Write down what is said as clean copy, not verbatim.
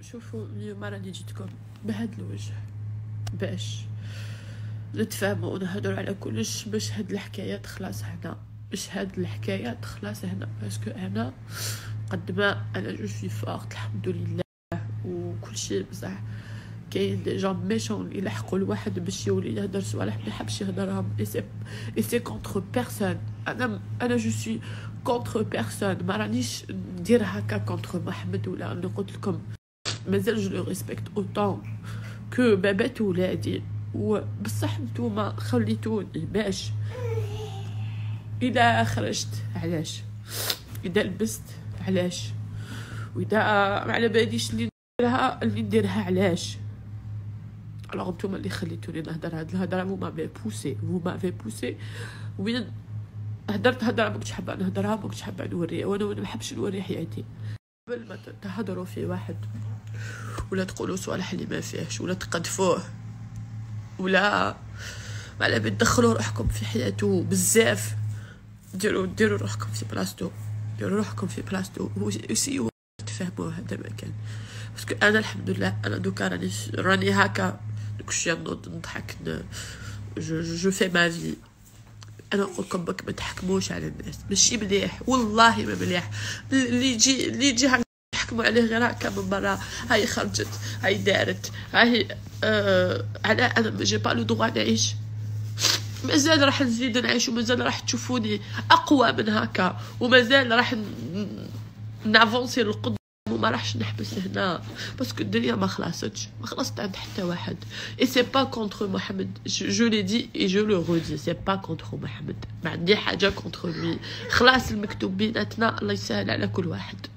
شوفوا اليوم راني جيتكم بهذا الوجه باش نتفاهموا ونهضروا على كلش، باش هاد الحكايه تخلص هنا، باش هاد الحكايه تخلص هنا، باسكو انا قد ما انا جو في فورت الحمد لله وكل شيء، بصح كاين دي جون ميشون اللي يلحقوا الواحد باش يولي يهدر صوالح ما يحبش يهدرهم، اي سي كونتر بيرسون. انا جو سوي كونتر بيرسون، ما رانيش ندير هكا كونتر محمد ولا انا قلت لكم مازال جو لو ريسبكت اوتون كو بابات ولادي، وبصح نتوما خليتوني باش اذا خرجت علاش، اذا لبست علاش، واذا ما على باليش اللي نديرها علاش. الوغ نتوما اللي خليتوني نهضر هاد الهضره، vous m'avez poussé وين هدرت هضره ما كنتش حابه نهضرها، ما كنتش حابه نوريها، وانا ما نحبش نوري حياتي. قبل ما تهضروا في واحد ولا تقولوا صوالح اللي ما فيهش ولا تقذفوه ولا ما على بال تدخلوا روحكم في حياته بزاف، ديروا روحكم في بلاصتو، ديروا روحكم في بلاصتو وسيو تفهموا هذا المكان. باسكو انا الحمد لله انا دوكا راني هكا كلشي نوض نضحك جو في ما في. انا نقول لكم بك ما تحكموش على الناس، ماشي مليح والله ما مليح اللي يجي يحكموا عليه غير هكا من برا، هاي خرجت هاي دارت هاي على انا ما جي با لو دغوا نعيش، مازال راح نزيد نعيش ومازال راح تشوفوني اقوى من هكا، ومازال راح نافونسي للقدام وما راحش نحبس هنا، باسكو الدنيا ما خلصت عند حتى واحد. اي سي با كونتر محمد، جو لي دي اي جو لو رودي، سي با كونتر محمد، ما عندي حاجه كونتر لوي، خلاص المكتوب بيناتنا الله يسهل على كل واحد.